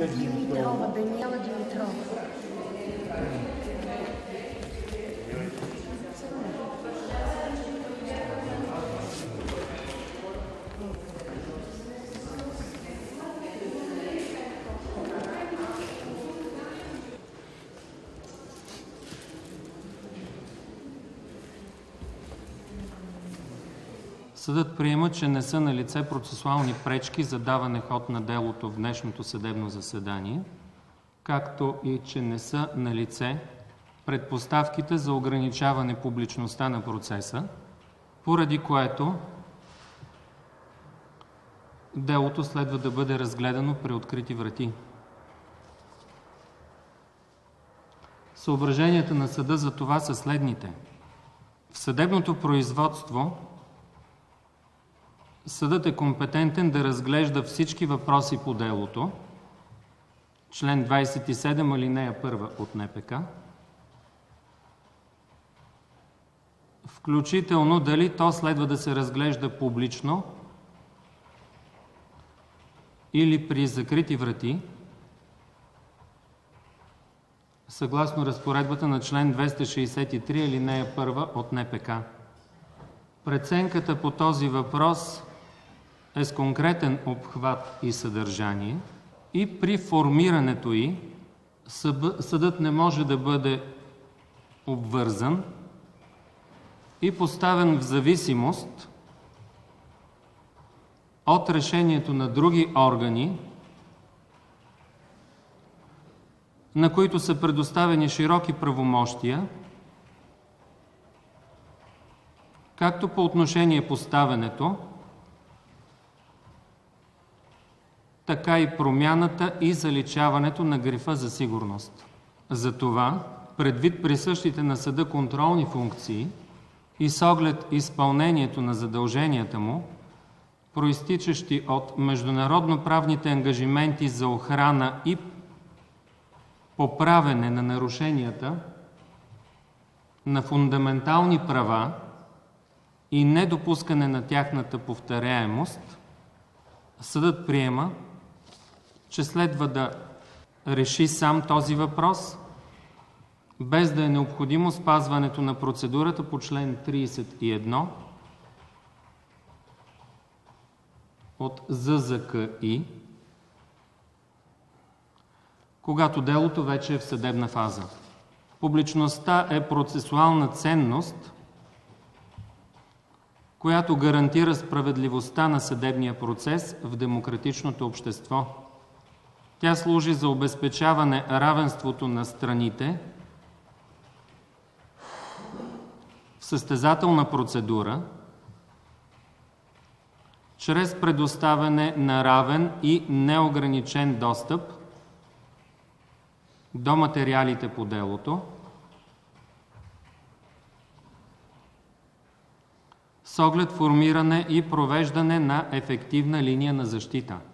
Даниела Димитрова. Съдът приема, че не са налице процесуални пречки за даване ход на делото в днешното съдебно заседание, както и че не са налице предпоставките за ограничаване публичността на процеса, поради което делото следва да бъде разгледано при открити врати. Съображенията на съда за това са следните. В съдебното производство съдът е компетентен да разглежда всички въпроси по делото, член 27, алинея 1 от НПК, включително дали то следва да се разглежда публично или при закрити врати, съгласно разпоредбата на член 263, алинея 1 от НПК. Преценката по този въпрос е с конкретен обхват и съдържание и при формирането й съдът не може да бъде обвързан и поставен в зависимост от решението на други органи, на които са предоставени широки правомощия, както по отношение поставянето, така и промяната и заличаването на грифа за сигурност. Затова, предвид присъщите на съда контролни функции и с оглед изпълнението на задълженията му, проистичащи от международно-правните ангажименти за охрана и поправене на нарушенията на фундаментални права и недопускане на тяхната повторяемост, съдът приема, че следва да реши сам този въпрос, без да е необходимо спазването на процедурата по член 31 от ЗЗКИ, когато делото вече е в съдебна фаза. Публичността е процесуална ценност, която гарантира справедливостта на съдебния процес в демократичното общество. Тя служи за обезпечаване равенството на страните в състезателна процедура, чрез предоставяне на равен и неограничен достъп до материалите по делото, с оглед формиране и провеждане на ефективна линия на защита.